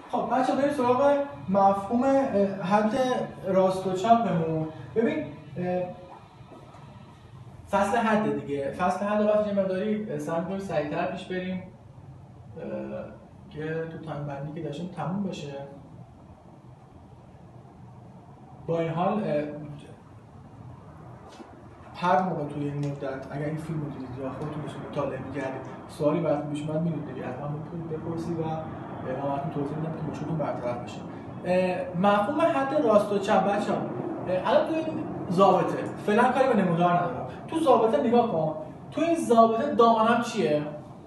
خب بچه بریم سراغ مفهوم حد راست و چپمون. ببین فصل حد دیگه، فصل حد وقتی یه مقداری سعی کنیم سریع‌تر پیش بریم که تو تایم بندی که داشتیم تموم بشه. با این حال هر موقع توی این مدت اگر این فیلم رو دیدید یا خودتون مطالعه می‌کردید سوالی براتون پیش اومد می‌دونید دیگه، حتما می‌تونید بپرسید و ما براتون توضیح میدم که مشکلتون برطرف بشه. مفهوم حد راست و چپ بچه‌ها الان تو این ضابطه فعلا کاری به نمودار ندارم. تو ضابطه نگاه کن. تو این ضابطه دامنم چیه؟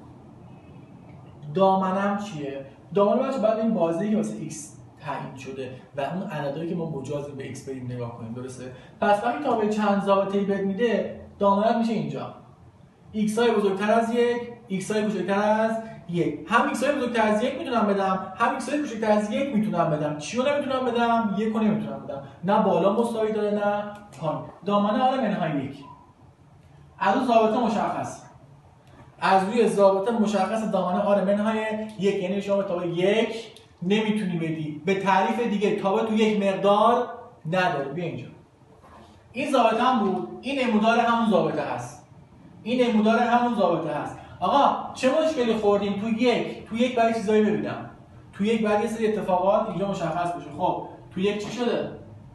دامنم بچه بعد این بازی که واسه x تعیین شده و اون عددهایی که ما مجازیم به x بریم نگاه کنیم، درسته؟ پس وقتی تابع چند ضابطه‌ای بهت میده دامنت میشه اینجا x های بزرگتر از 1 x های کوچکتر از 1. هم x های بزرگتر از 1 میتونم بدم، هم x های کوچکتر از 1 میتونم بدم. چی رو نمیتونم بدم؟ 1 رو نمیتونم بدم. نه بالا مساوی داره نه پایین. دامنه آر منهای 1 از اون ضابطه مشخص، از روی ضابطه مشخص دامنه آر منهای 1، یعنی شما تابع 1 نمیتونی بدی. به تعریف دیگه تابع تو یک مقدار نداره. بیا اینجا این ضابطه هم بود، این نمودار همون ضابطه هست، این نمودار همون ضابطه هست. آقا چه مشکلی خوردیم؟ تو یک برای چیزایی ببینم، تو یک برای یه سری اتفاقات اینجا مشخص بشه. خب تو یک چی شده؟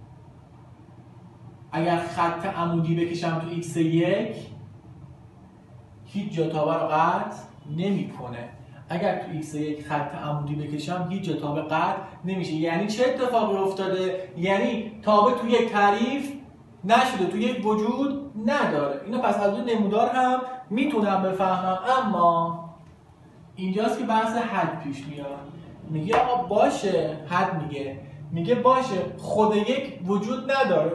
اگر خط عمودی بکشم تو x 1 هیچ جا تابع رو قطع نمیکنه. اگر تو x 1 خط عمودی بکشم هیچ جا تابع قطع نمیشه. یعنی چه اتفاقی افتاده؟ یعنی تابع تو یک تعریف نشده، تو یک وجود نداره. اینو پس از اون نمودار هم میتونم بفهمم. اما اینجاست که بحث حد پیش میاد. میگه آقا باشه، حد میگه باشه خود یک وجود نداره.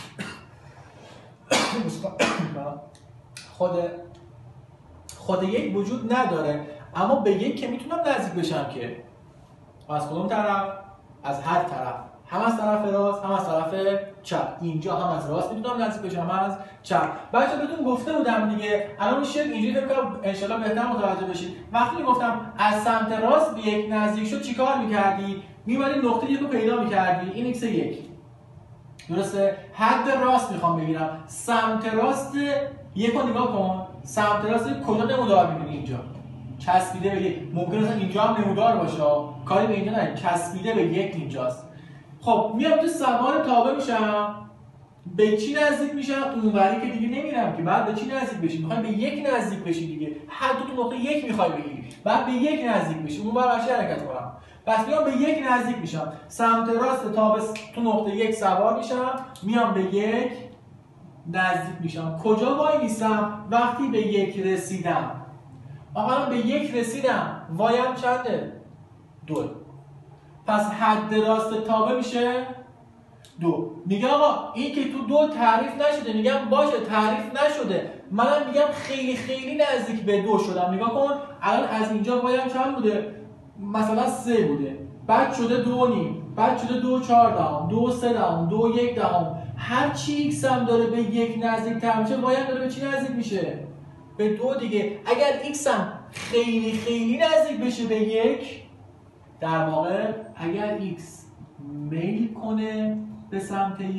خود یک وجود نداره، اما به یک که میتونم نزدیک بشم که از کدوم طرف؟ از هر طرف، هم از طرف راست هم از طرف چپ. اینجا هم از راست میتونم نزدیک بشم از چپ. بچه‌ها بهتون گفته بودم دیگه، الان میشه اینجوری فکر کنم ان شاء الله بهتر متوجه بشید. وقتی گفتم از سمت راست به یک نزدیک شد چیکار می‌کردی؟ می‌مدی نقطه یک رو پیدا می‌کردی، این x 1 درسته؟ حد راست میخوام بگیرم. سمت راست یک رو نگاه کن، سمت راست کجا نمودار می‌بینی؟ اینجا چسبیده به یک. ممکنه مثلا اینجا هم نمودار باشه، کاری به اینجا نداره، چسبیده به یک اینجاست. خب میام تو سوار تابع میشم، به چی نزدیک میشم؟ اونوری که دیگه نمیرم که، بعد به چی نزدیک بشی؟ میخوای به یک نزدیک بشی دیگه. حد تو نقطه یک میخوای بگیری، بعد به یک نزدیک بشی، اونور برش حرکت کنم. پس میام به یک نزدیک میشم، سمت راست تابع تو نقطه یک سوار میشم، میام به یک نزدیک میشم. کجا وای میسم؟ وقتی به یک رسیدم. آقا به یک رسیدم، وایم چنده؟ 2. پس حد راست تابع میشه 2. میگه آقا این که تو 2 تعریف نشده. میگم باشه تعریف نشده، منم میگم خیلی خیلی نزدیک به 2 شدم. نگاه کن الان از اینجا وایم چند بوده؟ مثلا 3 بوده، بعد شده 2.5، بعد شده 2.4، 2.3، 2.1. هر چی x هم داره به یک نزدیک تر میشه، وایم داره به چی نزدیک میشه؟ به 2 دیگه. اگر x هم خیلی خیلی نزدیک بشه به 1، در واقع اگر x میل کنه به سمت 1،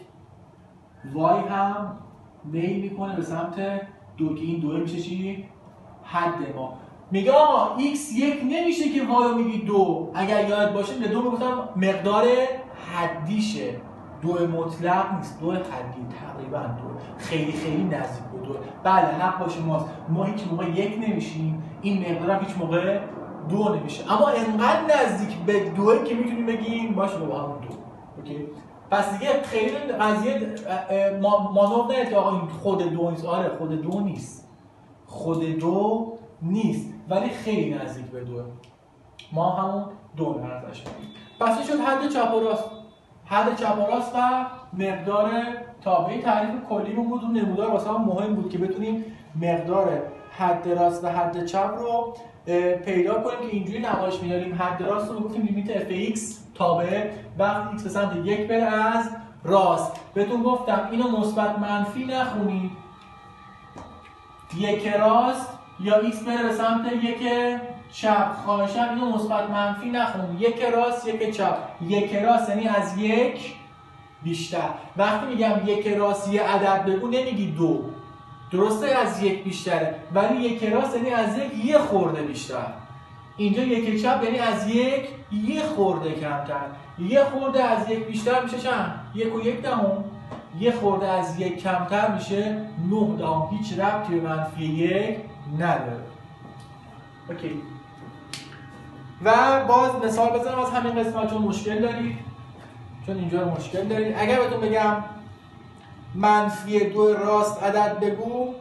y هم میل میکنه به سمت 2 که این 2 میشه چی؟ حد ما. میگه آقا x 1 نمیشه که y رو میگی 2. اگر یاد باشه به 2 میگفتم مقدار حدیشه، 2 مطلق نیست، 2 حدی، تقریبا 2، خیلی خیلی نزدیک به 2. بله حق باشه ماست، ما هیچ موقع 1 نمیشیم، این مقدار هم هیچ موقع 2 نمیشه، اما انقدر نزدیک به 2 که میتونیم بگیم باشه با همون 2. اوکی؟ پس دیگه خیلی قضیه مانور نه که آقا این خود 2 نیست. آره خود 2 نیست، خود 2 نیست، ولی خیلی نزدیک به 2. ما همون 2 ازش میگیم. پس این شد حد چپ و راست. حد چپ و راست و مقدار تابع تعریف کلیمون بود. اون نمودار واسه هم مهم بود که بتونیم مقدار حد راست و حد چپ رو پیدا کنیم که اینجوری نمایش میدادیم. حد راست رو میگفتیم لیمیت fx تابع وقتی x به سمت 1 بره از راست. بهتون گفتم اینو مثبت منفی نخونید، 1 راست یا x بره به سمت 1 چپ. خواهشاً اینو مثبت منفی نخون. یک راست یک چپ. یک راست یعنی از یک بیشتر. وقتی میگم یک راست یه عدد بگو نمیگی دو. درسته از یک بیشتره، ولی یک راست یعنی از یک یه خورده بیشتر. اینجا یک چپ یعنی از یک یه خورده کمتر. یه خورده از یک بیشتر میشه چند؟ 1.1 دهم. یه خورده از یک کمتر میشه 9 دهم. هیچ ربطی به منفی یک نداره. اوکی. و باز مثال بزنم از همین قسمت، چون مشکل دارید، چون اینجا مشکل دارید. اگر بهتون بگم منفی 2 راست عدد بگو،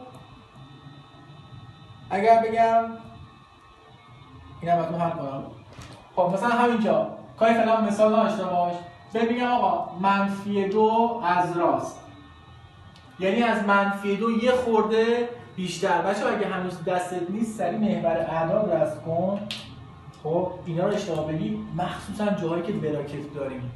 اگر بگم اینم بهتون حل کنم. خب مثلا همینجا کاری فعلا مثال داشته باش. بگم آقا منفی 2 از راست یعنی از منفی 2 یه خورده بیشتر. بچه اگه هنوز دستت نیست سریع محور اعداد رسم کن. خب اینا رو اشتباه بگی، مخصوصا جاهایی که براکت داریم.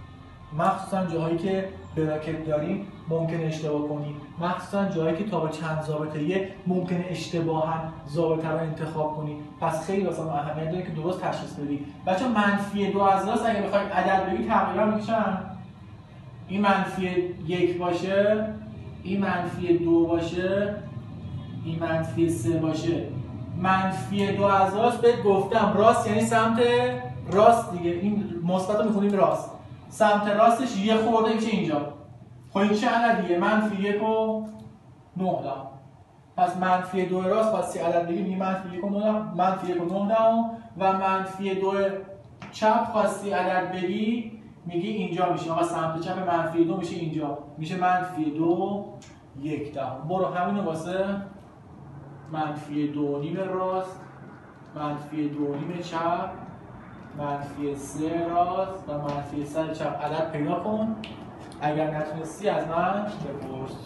ممکنه اشتباه کنی. مخصوصا جایی که تا به چند ضابطه ممکنه اشتباها ضابطه رو انتخاب کنی. پس خیلی واسه اهمیت داره که درست تشخیص بدی. بچه منفی 2 از راست اگه بخوای عدد بگی تقریبا میشن این منفی 1 باشه، این منفی 2 باشه، این منفی 3 باشه. منفی 2 از راست بهت گفتم راست یعنی سمت راست دیگه. این مثبت رو میخونیم راست. سمت راستش یه خورده میشه اینجا. خب این چه عددیه؟ منفی 1 و 9 دهم. پس منفی 2 راست خواستی عدد بگی میگی منفی 1 و 9 دهم، منفی 1 و 9 دهم. و منفی 2 چپ خواستی عدد بگی میگی اینجا میشه. آقا سمت چپ منفی 2 میشه اینجا، میشه منفی 2 1 دهم. برو همینو واسه منفی 2.5 راست، منفی 2.5 چپ، منفی 3 راست و منفی 3 چپ عدد پیدا کن. اگر نتونستی از من بپرس.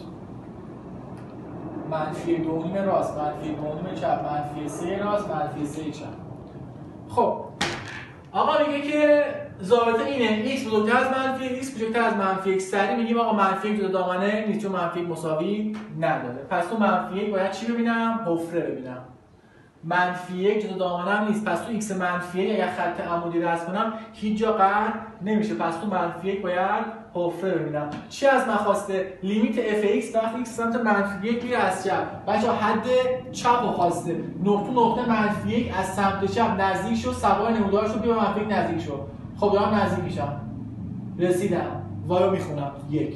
منفی 2.5 راست، منفی 2.5 چپ، منفی 3 راست، منفی 3 چپ. خب آقا میگه که ضابطه اینه x بزرگتر از منفی x کوچکتر از منفی x. سریع میگیم آقا منفی جدا دامنه نیست چون منفی مساوی نداره. پس تو منفی 1 باید چی ببینم؟ حفره ببینم. منفی 1 جدا دامنه نیست، پس تو x منفی 1 اگر خط عمودی رسم کنم هیچ جا قطع نمیشه. پس تو منفی 1 باید حفره ببینم. چی از من خواسته؟ لیمیت f(x) وقتی x سمت منفی 1 میره از چپ. بچه‌ها حد چپ رو خواسته. نقطه منفی 1 از سمت چپ نزدیک شد، سوای نمودارش رو بیا به منفی 1 نزدیک شد. خب دارم نزدیک میشم. رسیدم. وای رو میخونم 1.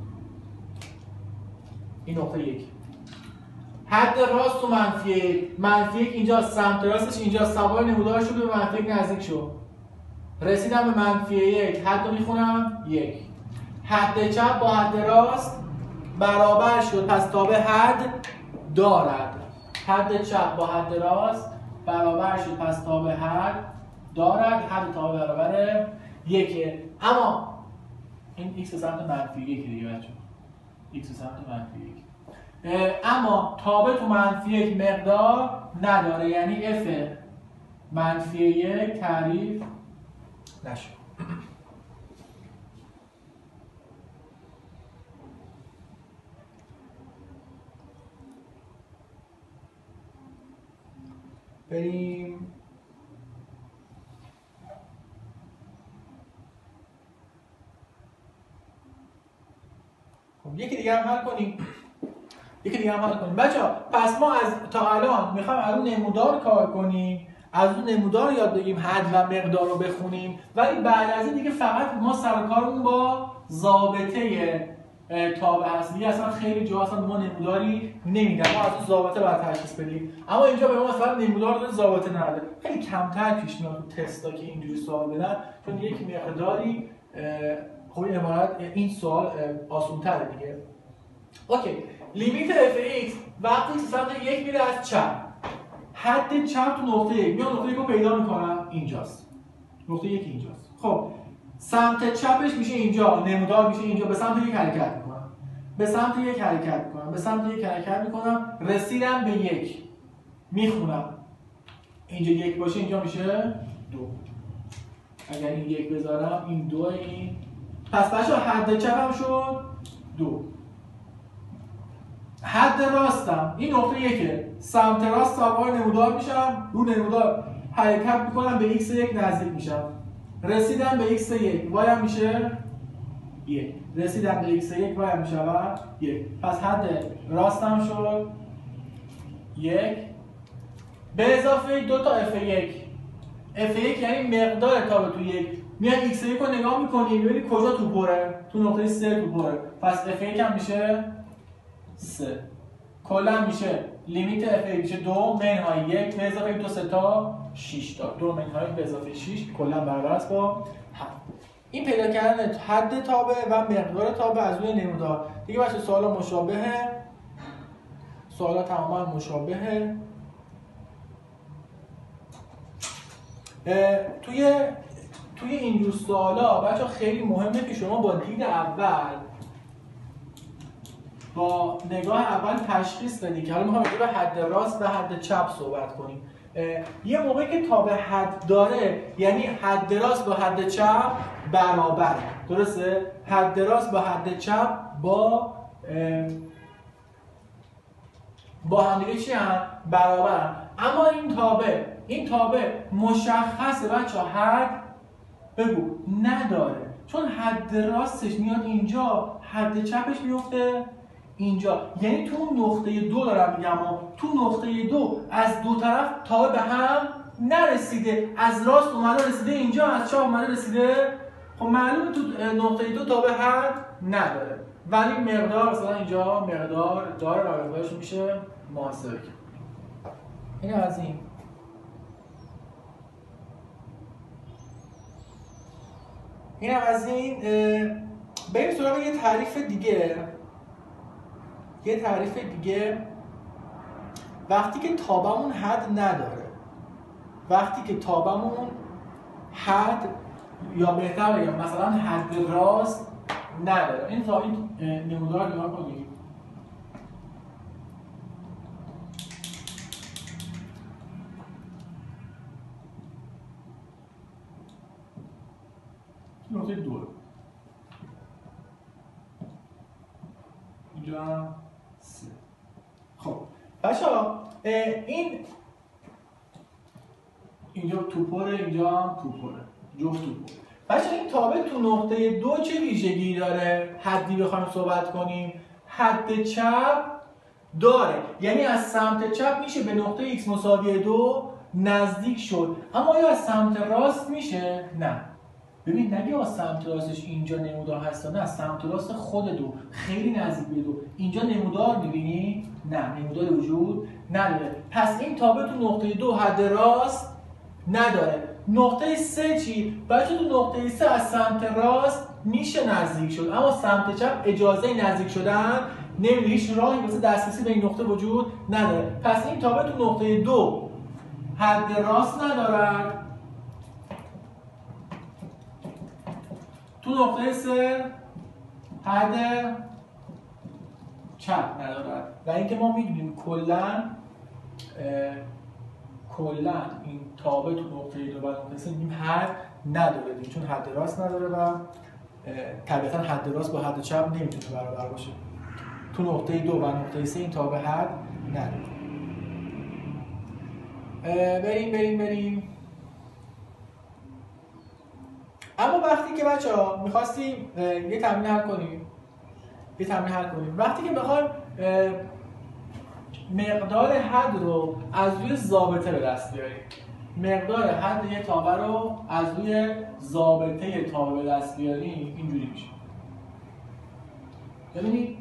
این نقطه 1. حد راست تو منفی 1 اینجا، سمت راستش اینجا، سوای نمودارش رو به منفی 1 نزدیک شد. رسیدم به منفی 1. حد رو میخونم 1. حد چپ با حد راست برابر شد، پس تابع حد دارد. حد چپ با حد راست برابر شد، پس تابع حد دارد. حد تابع برابر 1. اما این x به سمت منفی 1 دیگه بچه‌ها. x به سمت منفی 1. اما تابع تو منفی 1 مقدار نداره، یعنی f منفی 1 تعریف نشد. بریم خب یکی دیگه هم حل کنیم. بچه‌ها پس ما از تا الان میخوایم از اون نمودار کار کنیم، از اون نمودار یاد بگیم، حد و مقدار رو بخونیم، ولی بعد از این دیگه فقط ما سر کارمون با ضابطه تابع هست. دیگه اصلا خیلی جا اصلا ما نموداری نمیدن، ما از اون ضابطه باید تشخیص بدیم. اما اینجا به ما مثلا نمودار داره، ضابطه نداره. خیلی کمتر پیش میاد تو تستا که اینجوری سوال بدن، چون یک مقداری خب این سوال آسان‌تره دیگه. اوکی، لیمیت f(x) وقتی سمت 1 میره از چپ، حد چپ تو نقطه 1 میام، نقطه 1 رو پیدا میکنم اینجاست. نقطه 1 اینجاست. خب سمت چپش میشه اینجا، نمودار میشه اینجا. به سمت 1 حرکت میکنم، به سمت 1 حرکت میکنم، به سمت 1 حرکت میکنم، رسیدم به 1 میخونم. اینجا 1 باشه اینجا میشه 2. اگر این 1 بذارم این 2 این. پس بچه‌ها حد چپم شد 2. حد راستم این نقطه 1. سمت راست سوار نمودار میشم، رو نمودار حرکت میکنم به x1 نزدیک میشم. رسیدم به x1 y هم میشه 1. رسیدم به x1 y هم میشه 1. پس حد راستم شد 1 به اضافه 2 تا f1. f1 یعنی مقدار تابع تو 1. میاد x1 رو نگاه میکنی ببینی کجا تو پره، تو نقطه 3 تو پره. پس f1 هم میشه 3. کلا میشه لیمیت f1 میشه 2 منهای 1 به اضافه 2 3 تا 6 تا 2 منهای به اضافه 6 کلا برابر است با 7. این پیدا کردن حد تابع و مقدار تابع از روی نمودار. دیگه بچه سوالا مشابهه، سوالا تماما مشابهه. توی اینجور سوالا بچه خیلی مهمه که شما با دید اول، با نگاه اول تشخیص بدید که حالا میخوام راجع به حد راست و حد چپ صحبت کنیم. یه موقعی که تابع حد داره یعنی حد راست با حد چپ برابر، درسته؟ حد راست با حد چپ با هم دیگه چی هم؟ برابرن. اما این تابع مشخصه بچه حد بگو نداره، چون حد راستش میاد اینجا، حد چپش میفته اینجا. یعنی تو نقطه 2 دارم میگم، تو نقطه 2 از دو طرف تابع به هم نرسیده، از راست اومده رسیده اینجا، از چپ اومده رسیده. خب معلومه تو نقطه 2 تابع حد نداره، ولی مقدار مثلا اینجا مقدار داره و مقدارش میشه محاسبه کرد. این از این. اینم از این. بریم سراغ یه تعریف دیگه. وقتی که تابعمون حد نداره، وقتی که تابعمون حد یا بهتر بگم مثلا حد راست نداره. این نمودار نگاه کنید. نقطه 2 اینجا 3. خب بچه‌ها اینجا توپره، اینجا هم توپره، جفت توپره. بچه‌ها این تابع تو نقطه 2 چه ویژگی داره؟ حدی بخوایم صحبت کنیم، حد چپ داره، یعنی از سمت چپ میشه به نقطه x مساوی 2 نزدیک شد. اما آیا از سمت راست میشه؟ نه. ببین نگه از سمت راستش اینجا نمودار هست، نه، از سمت راست خود 2 خیلی نزدیک به 2 اینجا نمودار میبینی؟ نه، نمودار وجود نداره. پس این تابع تو نقطه 2 حد راست نداره. نقطه 3 چی؟ بچه تو نقطه 3 از سمت راست میشه نزدیک شد، اما سمت چپ اجازه نزدیک شدن نمیده، هیچ راهی واسه دسترسی به این نقطه وجود نداره. پس این تابع تو نقطه 2 حد راست ندارد، تو نقطه 3 حد چپ ندارد. و اینکه ما میدونیم کلا این تابع تو نقطه 2 و نقطه 3 میگیم حد نداره دیگه، چون حد راست نداره و طبیعتا حد راست با حد چپ نمیتونه برابر باشه. تو نقطه 2 و نقطه 3 این تابع حد نداره. بریم. اما وقتی که بچه‌ها می‌خواستیم یه تمرین حل کنیم، وقتی که بخوایم مقدار حد رو از روی ضابطه به دست بیاریم، مقدار حد یه تابع رو از روی ضابطه تابع به دست بیاریم، اینجوری میشه. ببینید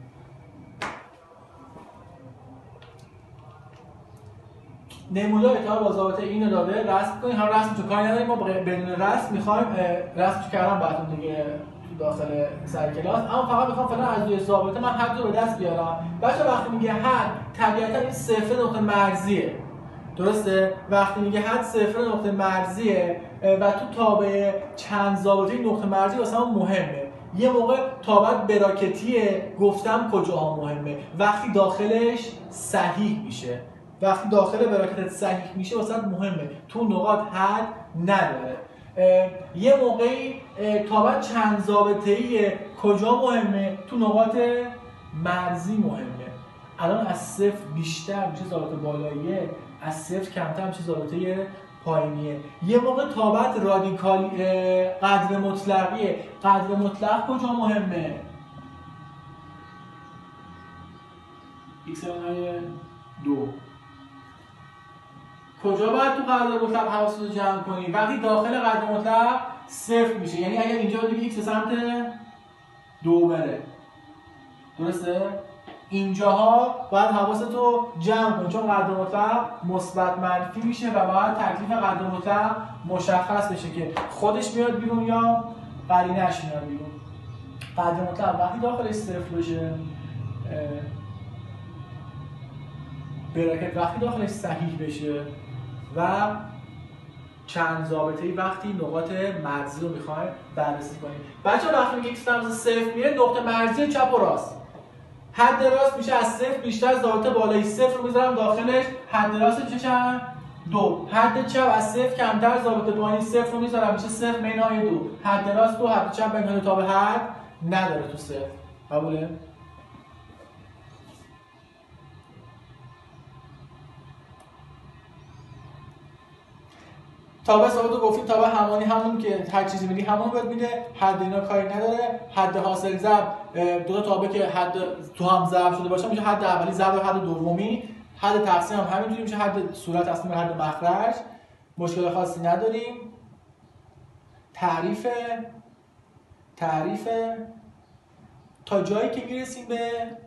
نمودار تابع با ضابطه اینو داده، رسم کنید. هم رسم تو کاری نداریم، ما بدون رسم میخوایم رسمش کردم براتون دیگه تو داخل سر کلاس، اما فقط میخوام فعلا از روی ضابطه من حد رو به دست بیارم. بچه وقتی میگه حد طبیعتا این صفر نقطه مرزیه، درسته؟ وقتی میگه حد صفر نقطه مرزیه و تو تابع چند ضابطه نقطه مرزی واسه ما مهمه. یه موقع تابع براکتیه، گفتم کجاها مهمه، وقتی داخلش صحیح میشه، وقتی داخل براکت صحیح میشه واسه مهمه، تو نقاط حد نداره. یه موقعی تابع چند ضابطه‌ایه، کجا مهمه؟ تو نقاط مرزی مهمه. الان از صفر بیشتر میشه ضابطه بالاییه، از صفر کمتر میشه ضابطه پایینیه. یه موقع تابعت رادیکال قدر مطلقیه. قدر مطلق کجا مهمه؟ x منهای 2 کجا باید تو قدر مطلق حواست رو جمع کنی؟ وقتی داخل قدر مطلق صفر میشه، یعنی اگر اینجا بگی x به سمت 2 بره، درسته؟ اینجاها باید حواست رو جمع کنی چون قدر مطلق مثبت منفی میشه و باید تکلیف قدر مطلق مشخص بشه که خودش میاد بیرون یا قرینش میاد بیرون. قدر مطلق وقتی داخلش صفر بشه، براکت وقتی داخلش صحیح بشه و چند ضابطه‌ای وقتی نقاط مرزی رو میخوایم بررسی کنیم. بچه‌ها وقتی میگه x رمز صفر میره، نقطه مرزی چپ و راست. حد راست میشه از صفر بیشتر، ضابطه بالایی صفر رو میذارم داخلش، حد راست میشه چند؟ 2. حد چپ از صفر کمتر، ضابطه پایین صفر رو میذارم میشه صفر منهای 2. حد راست 2، حد چپ منهای تا به حد نداره تو صفر. قبوله؟ تابع ثابت رو گفتیم، تابع همانی همون که هر چیزی میدی همون بهت میده، حد اینا کاری نداره. حد حاصل ضرب دو تا تابع که حد تو هم ضرب شده باشه میشه حد اولی ضرب حد دومی. حد تقسیم هم همینجوری میشه حد صورت تقسیم حد مخرج. مشکل خاصی نداریم. تعریف تا جایی که میرسیم به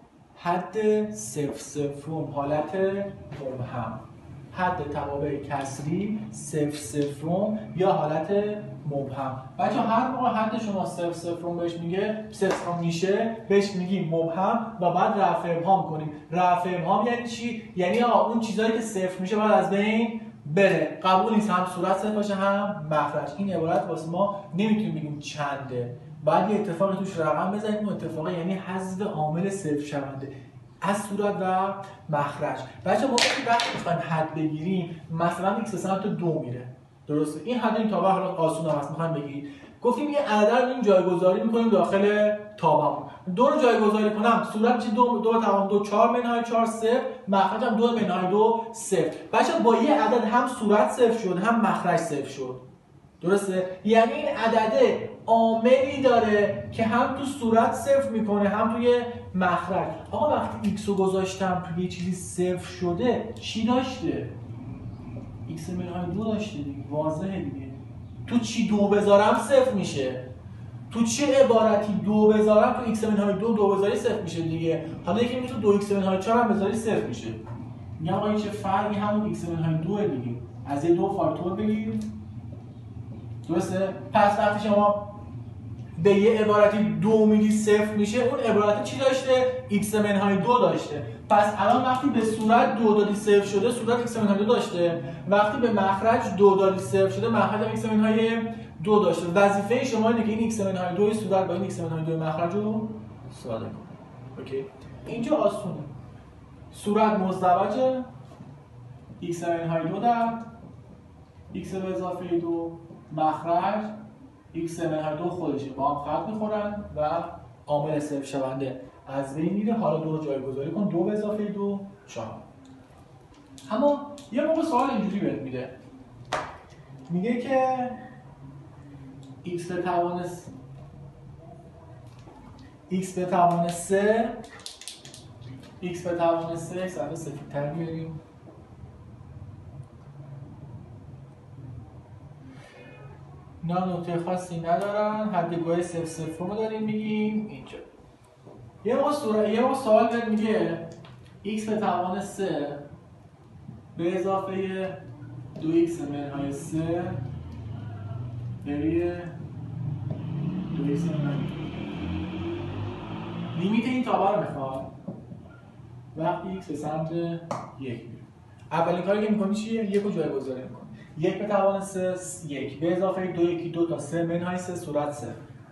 حد صفر صفرم، حالت مبهم، حد توابع کسری صفر صفرم یا حالت مبهم. بچه هر موقع حد شما صفر صفرم بهش میگه صفر میشه بهش میگیم مبهم و بعد رفع ابهام کنیم. رفع ابهام یعنی چی؟ یعنی اون چیزایی که صفر میشه باید از بین بره. قبول نیست هم صورت صفر باشه هم مخرج. این عبارت واسه ما نمیتونیم بگیم چنده، بعد یه اتفاقی توش رقم بزنیم. اون اتفاق یعنی حذف عامل صفر شونده از صورت و مخرج. بچه ما وقتی میخوایم حد بگیریم، مثلا x به سمت 2 میره، درسته؟ این حد این تابع حالا آسون هم هست، میخوایم بگیریم. گفتیم یه عدد رو جایگذاری میکنیم داخل تابعمون. 2 رو جایگذاری کنم صورت میشه 2 4 منهای 4 0، مخرج هم 2 منهای 2 0. بچه با یه عدد هم صورت صفر شد هم مخرج صفر شد، درسته؟ یعنی این عدده عاملی داره که هم تو صورت صفر میکنه هم توی مخرج. آقا وقتی x رو گذاشتم توی یه چیزی صفر شده چی داشته؟ x منهای 2 داشته دیگه، واضحه دیگه. تو چی 2 بذارم صفر میشه، تو چه عبارتی 2 بذارم تو x منهای 2 بذاری صفر میشه دیگه. حالا یکی میگه تو 2x منهای 4 هم بذاری صفر میشه. میگم آقا این چه فرقی، همون x منهای 2 دیگه، از یه 2 فاکتور بگیر، درسته؟ پس وقتی شما به یه عبارتی 2 میگی صفر میشه، اون عبارتی چی داشته؟ x منهای 2 داشته. پس الان وقتی به صورت 2 دادی صفر شده، صورت x منهای 2 داشته. وقتی به مخرج 2 دادی صفر شده، مخرج هم x منهای 2 داشته. وظیفه شما اینه که این x منهای 2 صورت با این x منهای 2 مخرج رو ساده کنید. اوکی؟ اینجا آسونه. صورت مزدوجه، x منهای 2 در x به اضافه 2 مخرج x منهای 2 خودشه، با هم خط میخورن و عامل صفر شونده از بین میره. حالا 2 رو جایگذاری کن، 2 به اضافه 2 4. اما یه موقع سوال اینجوری بهت میده، میگه که x به توان 3 x به توان 3 صفحه سفیدتر بیاریم. نه نکته خاصی ندارن، حدگاه صفر صفر رو داریم میگیم اینجا. یه موقع سوال بهت میگه x به توان 3 به اضافه 2x منهای 3 بری 2x منهای 2. لیمیت این تابع رو میخواد وقتی x به سمت 1 میره. اولین کاری که میکنی چیه؟ 1 رو جایگذاری میکنی. 1 به توان 3 1 به اضافه 2 یکی 2 تا 3 منهای 3 صورت 3.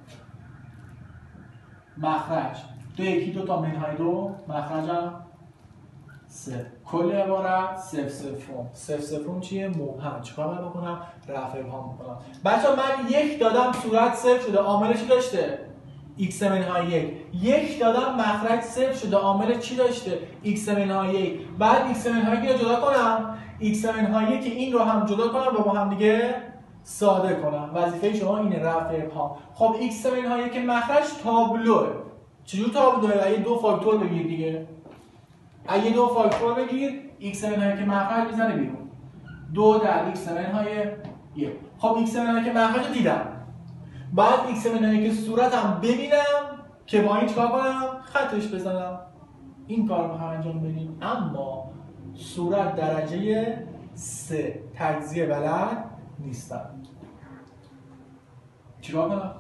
مخرج 2 یکی 2 تا منهای 2 مخرجم 3. کل عبارت 0 0 چیه؟ مبهم. چیکار باید بکنم؟ رفع ابهام میکنم. بچه‌ها من 1 دادم صورت 0 شده، عامل چی داشته؟ x منهای 1 دادم مخرج 0 شده، عامل چی داشته؟ x منهای 1. بعد x منهای 1 رو جدا کنم، x منهای که این رو هم جدا کنم و با هم دیگه ساده کنم. وظیفه شما اینه، رفع ابهام. خب x منهای که مخرج تابلوه. چجور تابلوه؟ اگه دو فاکتور بگیر دیگه. اگه دو فاکتور بگیر x منهای که مخرج میزنه بیرون. 2 در x منهای 1. خب x منهای که مخرج رو دیدم. بعد x منهای که صورتم ببینم که با این چیکار کنم؟ خطش بزنم. این کار رو انجام بدیم. اما صورت درجه 3 تجزیه بلد نیستم. چیکار کنم؟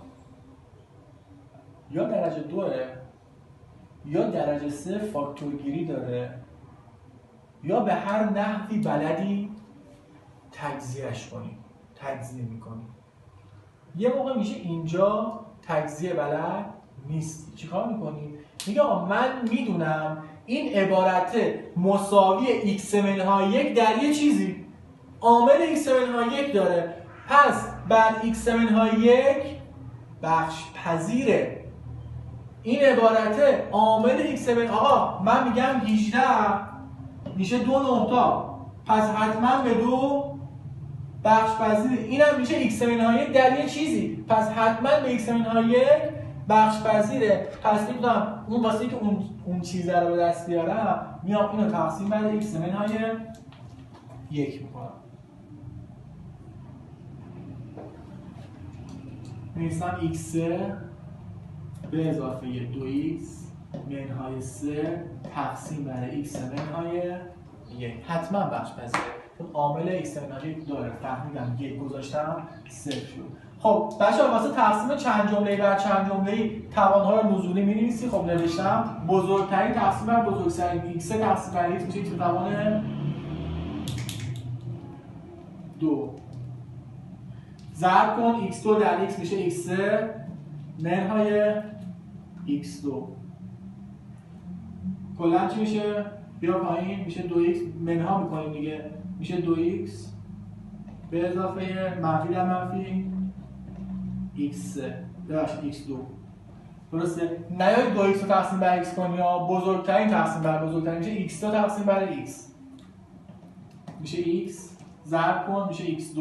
یا درجه 2 یا درجه 3 فاکتورگیری داره، یا به هر نحوی بلدی تجزیهش کنی، تجزیه میکنی. یه موقع میشه اینجا تجزیه بلد نیستی. چیکار میکنی؟ میگه آقا من میدونم این عبارت مساوی x منهای 1 در یه چیزی عامل x منهای 1 داره، پس بر x منهای 1 بخش پذیره. این عبارت عامل x منهای، آقا من میگم 18 میشه 2 نقطه، پس حتما به 2 بخش پذیره. اینم میشه x منهای 1 در یه چیزی، پس حتما به x منهای 1 بخش پذیره. پس میتونم اون واسه که اون چیزه رو به دست بیارم میام اینو تقسیم بر x منهای 1 میکنم. می‌نویسم x به اضافه 2x منهای 3 تقسیم بر x منهای 1. حتما بخش پذیره. چون عامل x منهای 1 داره. فهمیدم 1 گذاشتم 0 شد. خب بچه‌ها واسه تقسیم چند جمله‌ای بر چند جمله‌ای توان‌های نزولی می‌نویسی. خب نوشتم بزرگترین تقسیم بر بزرگترین x تقسیم بر x میشه x به توان 2 ضرب کن x2 در x میشه x3 منهای x2. کلاً چی میشه؟ بیا پایین میشه 2x منها میکنیم دیگه، میشه 2x به اضافه منفی در منفی x3 ببخشید x2. درسته؟ نیایید 2x رو تقسیم بر x کنی یا بزرگترین تقسیم بر بزرگترین میشه x2 تقسیم بر x میشه x ضرب کن میشه x2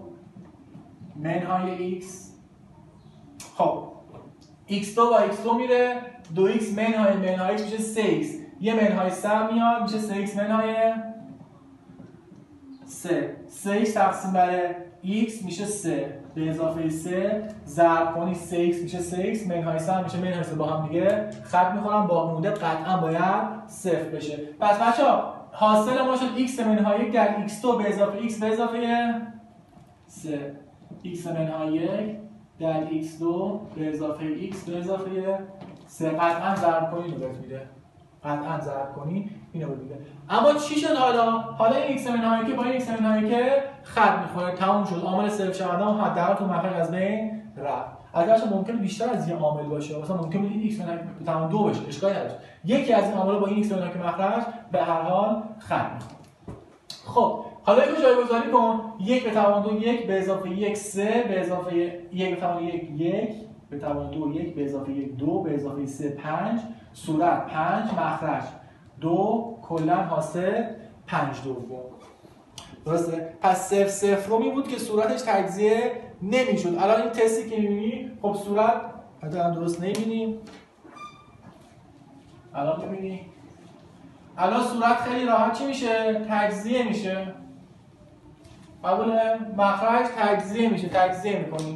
منهای x. خب x2 با x2 میره، 2x منهای x میشه 3x، یه منهای 3 میاد میشه 3x منهای 3. 3x تقسیم بر x میشه 3 به اضافه 3 ضرب کنی 3x میشه 3x منهای 3 میشه منهای 3. با هم دیگه خط میخورم، باقی مونده قطعا باید 0 بشه. پس بچه‌ها حاصل ما شد x منهای 1 در x2 به اضافه x به اضافه 3. x منهای 1 در x2 به اضافه x به اضافه 3. قطعا ضرب کنی اینو بهت میده. قطعا ضرب کنی اینو بهت میده. اما چی شد حالا این x منهای که با این x منهای که خط میخوره، تموم شد. عامل صرف شونده هم حداقل تو مخرج از بین رفت. البته ممکنه بیشتر از یه عامل باشه، مثلا ممکنه این x منهای به توان 2 بشه، اشکالی نداره. یکی از این عوامل با این x منهای که مخرج به هر حال خط میخوره. خب حالا اینو جایگذاری کن. 1 به توان 2 1 به اضافه 1 3 به اضافه 1 به توان 1 1 به توان 2 1 به اضافه 1 2 به اضافه 3 5 صورت 5 مخرج 2 کلا حاصل 5 دوم. درسته؟ پس 0 0 رومی بود که صورتش تجزیه نمیشد. الان این تستی که می‌بینی خب صورت حتما درست نمی‌بینی. الان می‌بینی الان صورت خیلی راحت چی میشه؟ تجزیه میشه. قبول مخرج تجزیه میشه، تجزیه میکنی.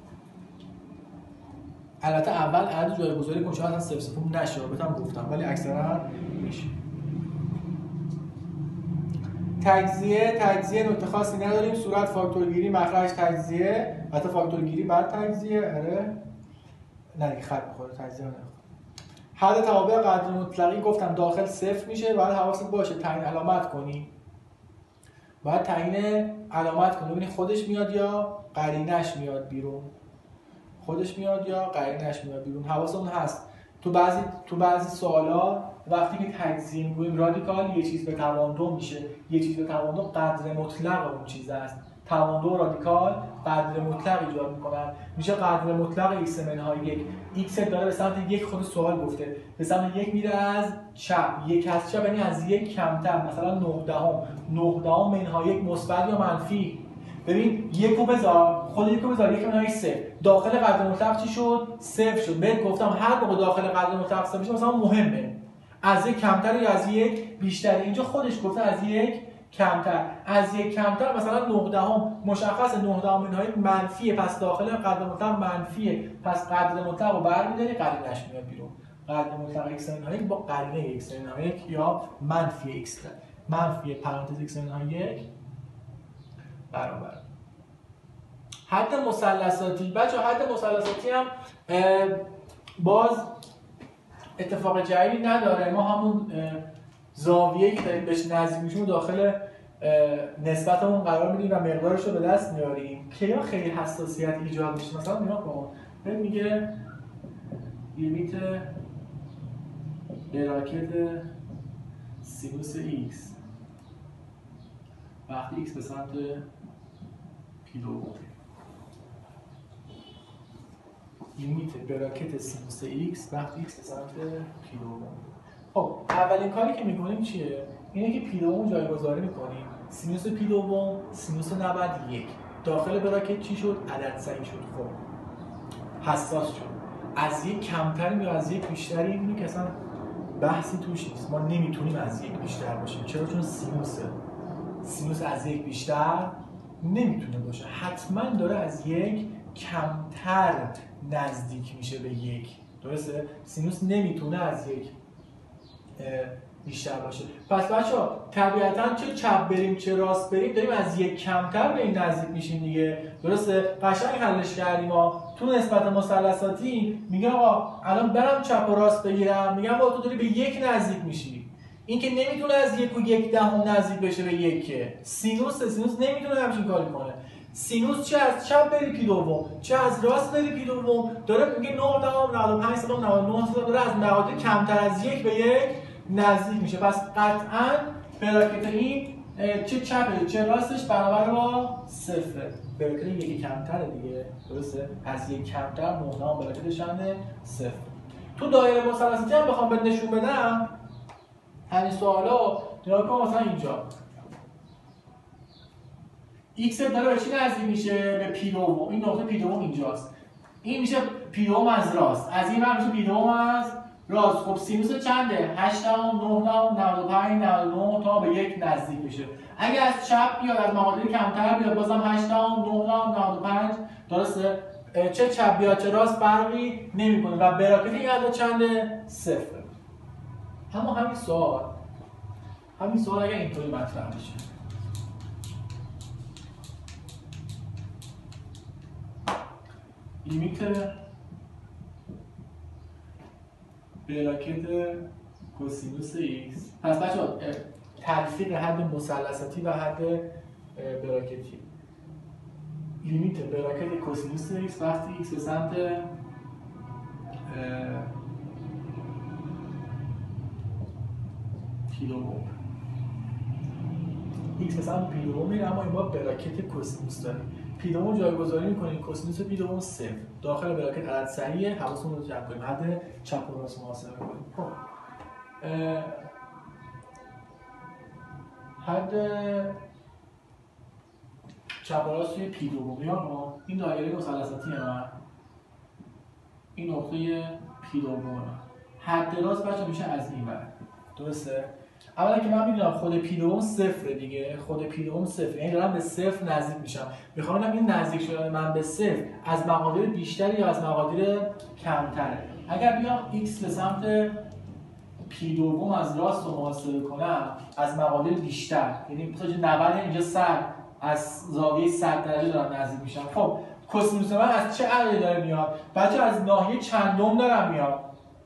البته اول عدد جایگذاری کن، شاید اصلا 0 0 نشه، بهتم گفتم، ولی اکثرا میشه. تجزیه نکته خاصی نداریم. صورت فاکتورگیری، مخرج تجزیه، حتی فاکتورگیری بعد تجزیه. آره نه خط میخوره، تجزیه نمیخوره. حد توابع قدر مطلقی گفتم داخل 0 میشه. باید حواست باشه تعیین علامت کنی. باید تعیین علامت کنی ببینی خودش میاد یا قرینش میاد بیرون. خودش میاد یا قرینش میاد بیرون. حواسمون هست تو بعضی سوالا وقتی که تجزیه می‌کنیم رادیکال یه چیز به توان 2 میشه، یه چیز به توان 2 قدر مطلق اون چیز است. توان 2 رادیکال قدر مطلق ایجاد میکنن، میشه قدر مطلق x منهای 1. x داره به سمت 1، خود سوال گفته به سمت 1 میره از چپ، 1 از چپ یعنی از 1 کمتر، مثلا 9 منهای 1 مثبت یا منفی. ببین 1 رو بذار، خود 1 رو بذار، 1 منهای 3 داخل قدر مطلق چی شد؟ 0 شد. بهت گفتم هر موقع داخل قدر مطلق 0 بشه مثلا مهمه، از 1 کمتر یا از 1 بیشتر. اینجا خودش گفته از 1 کمتر، از 1 کمتر مثلا 9 مشخص 9 منهای منفیه، پس داخل قدر مطلق منفیه، پس قدر مطلق رو برمی‌داری قرینش میاد بیرون. قدر مطلق x منهای 1 با قرینه x منهای 1 یا منفی x منفی پرانتز x منهای 1 برابر حد مثلثاتی. بچه حد مثلثاتی هم باز اتفاق جدیدی نداره، ما همون زاویه‌ای که داریم بهش نزدیک میشیم داخل نسبتمون قرار میدیم و مقدارش رو به دست میاریم. که خیلی حساسیت ایجاد میشه. مثلا نگاه کن، بهت میگه لیمیت براکت سینوس x وقتی x به سمت پیلو، لیمیت براکت سینوس x وقتی x به سمت پیلو. خب اولین کاری که میکنیم چیه؟ اینه که پی دوم جایگذاری میکنیم. سینوس پی دوم سینوس 91 داخل براکت چی شد؟ عدد صحیح شد. خب حساس شد. از یک کمتریم یا از یک بیشتریم؟ اینه که اصلا بحثی توش نیست. ما نمیتونیم از یک بیشتر باشیم. چرا؟ چون سینوس از یک بیشتر نمیتونه باشه. حتما داره از یک کمتر نزدیک میشه به یک. درسته؟ سینوس نمیتونه از یک بیشتر باشه. پس بچه‌ها طبیعتاً چه چپ بریم چه راست بریم داریم از یک کمتر به این نزدیک میشیم دیگه. درسته؟ قشنگ حلش کردیم ها. تو نسبت مثلثاتی میگه آقا الان برم چپ و راست بگیرم، میگم با تو داری به یک نزدیک میشی. این که نمیتونه از 1.1 نزدیک بشه به 1 که سینوس نمیتونه همچین کاری کنه. سینوس چه از چپ بری پی دوم چه از راست بری پی دوم داره میگه 9.95 داره از مقادیر کمتر از 1 به 1 نزدیک میشه. پس قطعاً براکت این چه چپه چه راستش برابر با 0. براکت یکی کمتره دیگه. درسته؟ از 1 کمتر 9 براکتش چنده؟ 0. تو دایره مثلثاتی هم بخوام بهت نشون بدم همین سوالا نگاه کن. مثلا اینجا x داره به چی نزدیک میشه؟ به پی دوم. این نقطه پی دوم اینجاست. این میشه پی دوم از راست، از این ور میشه پی دوم از راست. خب سینوس چنده؟ 8 95 99 تا به 1 نزدیک میشه. اگه از چپ بیاد از مقادیر کمتر بیاد بازم 8 95 درسته؟ چه چپ بیاد چه راست فرقی نمیکنه و براکت این عدد چنده؟ 0. اما همین سوال اگه اینطوری مطرح بشه لیمیت براکت کوسینوس x. پس بچه‌ها تلفیق حد مثلثاتی و حد براکتی. لیمیت براکت کوسینوس x وقتی x به سمت پی دوم x به سمت پی دوم میره، اما این بار براکت کوسینوس داریم. پی دوم جایگذاری می‌کنیم، کوسینوس پی دوم 0 داخل براکت عدد صحیحه. حواسمون رو جمع کنیم، حد چپ و راست محاسبه کنیم. خب حد چپ و راست توی پی دوم یا این دایره مثلثاتی من این نقطه پی دوم حد راست بچه میشه از این ور. درسته؟ اولا که من میدونم خود پی دوم 0 دیگه، خود پی دوم 0 یعنی دارم به 0 نزدیک میشم. میخوام ببینم این نزدیک شدن من به 0 از مقادیر بیشتر یا از مقادیر کمتره. اگر بیام x به سمت پی دوم از راست رو محاسبه کنم از مقادیر بیشتر، یعنی مثلا 90 اینجا 100 از زاویه 100 درجه دارم نزدیک میشم. خب کوسینوس من از چه عددی داره میاد؟ بچه از ناحیه چندم دارم میاد؟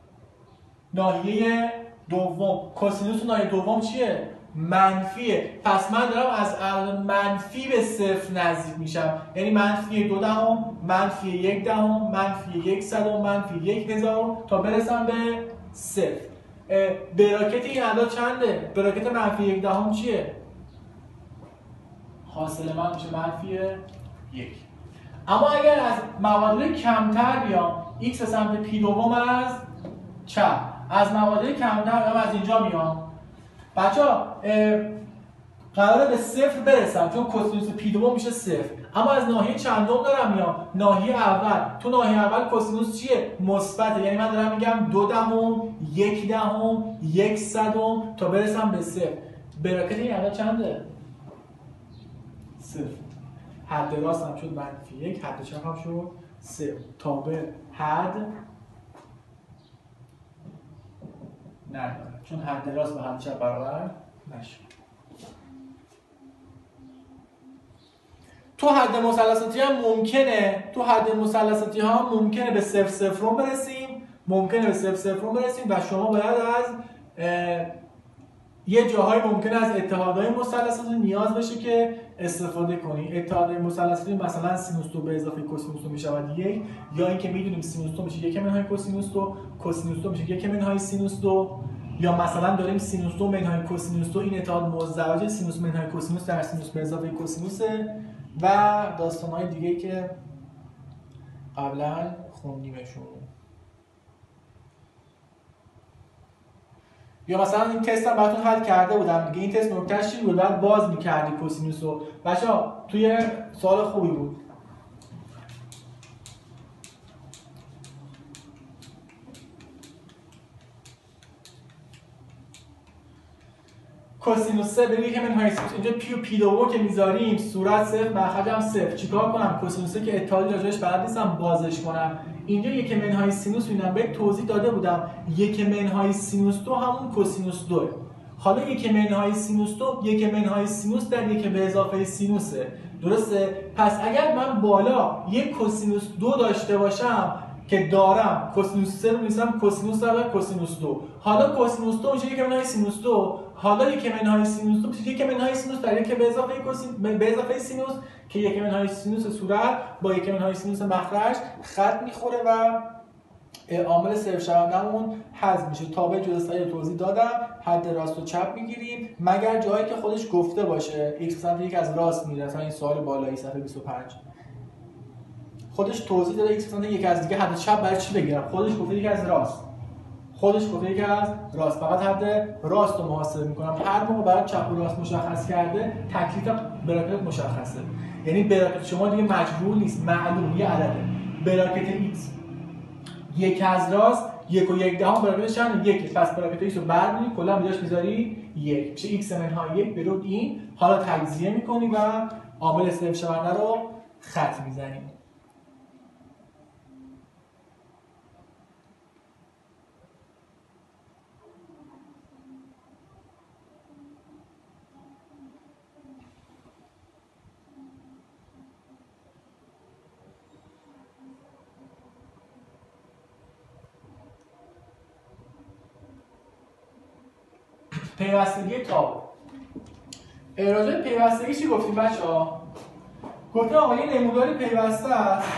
ناحیه دوم. کوسینوس ناحیه دوم چیه؟ منفیه. پس من دارم از منفی به 0 نزدیک میشم، یعنی منفی 2 دهم، منفی 1 دهم، منفی 1 صدم، منفی 1 هزارم تا برسم به 0. براکت این عدد چنده؟ براکت منفی 1 دهم چیه؟ حاصل من میشه منفی 1. اما اگر از معادله کمتر بیام x به سمت پی دوم از چپ، از معادله کمتر بیام از اینجا میام بچه‌ها قراره به صفر برسم چون کوسینوس پی دوم میشه صفر، اما از ناحیه چندم دارم میام؟ ناحیه اول. تو ناحیه اول کوسینوس چیه؟ مثبته، یعنی من دارم میگم 2 دهم، 1 دهم، 1 صدم تا برسم به صفر. براکت این عدد چنده؟ صفر. حد راست هم شد -1، حد چپ هم شد 0 تا به حد نداره، چون حد راست به حد چپ برابر نشه. تو حد مثلثاتی هم ممکنه به 0 0 برسیم، و شما باید از یه جاهای ممکنه از اتحادهای مثلثاتی نیاز بشه که استفاده کنی. اتحادهای مثلثاتی مثلا سینوس 2 به اضافه کوسینوس 2 میشود 1، یا اینکه میدونیم سینوس 2 میشه 1 منهای کوسینوس 2، کوسینوس 2 میشه 1 منهای سینوس 2، یا مثلا داریم سینوس 2 منهای کوسینوس 2 این اتحاد مزدوج سینوس منهای کوسینوس در سینوس به اضافه کوسینوس و داستان‌های دیگه‌ای که قبلا خوندیمشون. یا مثلا این تست هم براتون حل کرده بودم دیگه. این تست نکتهش چی بود؟ بعد باز می‌کردی کوسینوس رو. بچه‌ها توی سوال خوبی بود. کوسینوس 3 به 1 منهای سینوس، اینجا پی و پی دوم که میذاریم صورت صفر مخرج هم صفر. چیکار کنم؟ کوسینوس که اتحادی راجعش بلد نیستم بازش کنم. اینجا 1 منهای سینوس میدونم بهت توضیح داده بودم 1 منهای سینوس 2 همون کوسینوس 2. حالا 1 منهای سینوس 2 1 منهای سینوس در 1 به اضافه سینوسه، درسته؟ پس اگر من بالا یک کوسینوس 2 داشته باشم که دارم، کوسینوس 3 رو می‌نویسم کوسینوس در کوسینوس 2، حالا کوسینوس 2 میشه 1 منهای سینوس 2، حالا 1 منهای سینوس 2 میشه 1 منهای سینوس در 1 به اضافه سینوس که 1 منهای سینوس صورت با 1 منهای سینوس مخرج خط میخوره و عامل صرف شوندهمون حذف میشه. تابع جلوس‌های توضیح دادم، حد راست و چپ میگیریم مگر جایی که خودش گفته باشه x سمت 1 از راست میره. مثلا این سوال بالایی صفحه 25 خودش توضیح داده x سمت 1 از دیگه حد چپ برای چی بگیرم؟ خودش گفته 1 از راست، فقط حد راست رو محاسبه میکنم. هر موقع برای چپ و راست مشخص کرده تکلیف براکت مشخصه، یعنی براکت شما دیگه مجهول نیست، معلوم یه عدده. براکت x 1 از راست 1 و 1 دهم براکتش چنده؟ 1. پس براکت x رو برمی‌داری کلا بجاش میذاری 1 میشه x منهای 1 برو این. حالا تجزیه میکنی و عامل صرف شونده رو خط میزنی. پیوستگی تابع. راجع به پیوستگی چی گفتیم بچه‌ها؟ گفتیم آقا یه نموداری پیوسته است.